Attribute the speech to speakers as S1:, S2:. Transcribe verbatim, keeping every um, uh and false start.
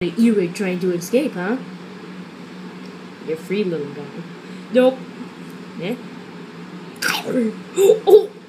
S1: Earwig trying to escape, huh? You're free, little guy. Nope. Yeah. Oh!